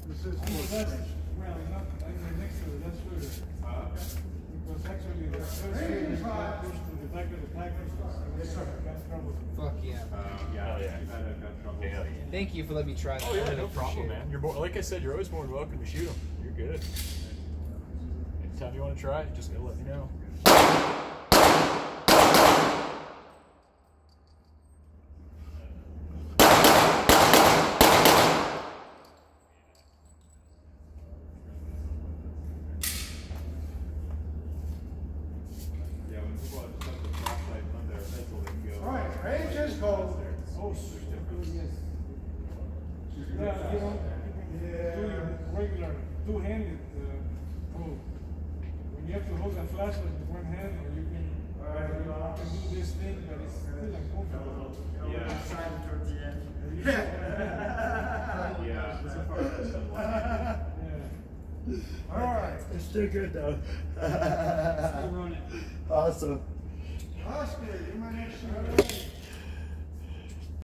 This is well, not next to it, that's further. Because actually the first further is pushed to the back of the package. Yes, sir. Got trouble. Fuck yeah. Yeah, you've had trouble. Yeah. Thank you for letting me try that. Oh yeah, no problem, man. You're more, like I said, you're always more than welcome to shoot them. You're good. Anytime you want to try it, just gotta let me know. Yeah, when people have stuff with flashlight on their pencil, they can go. All right, range is cold. Oh, yes. Yeah, you know, do your regular two-handed hold. When you have to hold a flashlight with one hand, or you can do this thing, but it's still uncomfortable. Yeah. Side towards the end. Yeah, so far that's done one. Yeah. All right. It's still good though. Still running. Awesome. Oscar, you're my next shooter.